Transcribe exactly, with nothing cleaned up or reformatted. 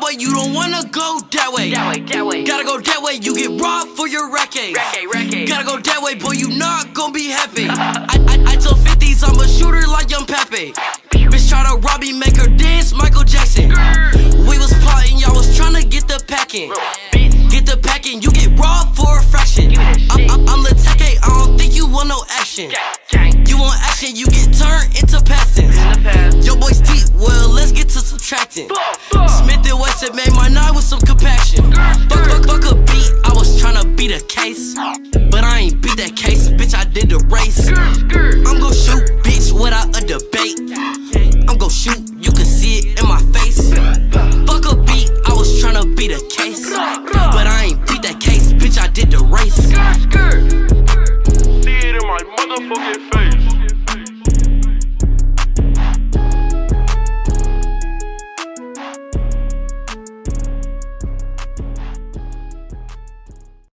way, you don't wanna go that way. That way, that way. Gotta go that way, you get robbed for your record. Record, Gotta go that way, boy, you not gon' be happy. I, I, I told fifties I'm a shooter like Young Pepe. Bitch try to rob me, make her dance Michael Jackson. We was plotting, y'all was tryna get the packing. Get the packing, you get robbed for a fraction. I'm, I'm, I'm Lil Teke, I don't think you want no action. You want action, you get turned into passing. Yo boys deep, well let's get to subtracting. Smith and Wesson made my night with some compassion. Fuck, fuck, fuck a beat, I was tryna beat a case, but I ain't beat that case, bitch, I did the race. I'm gon' shoot, bitch, without a debate. I'm gon' shoot, you can see it in my face. Fuck a beat, I was tryna beat a case, but I ain't beat that case, bitch, I did the race. See it in my motherfucking face.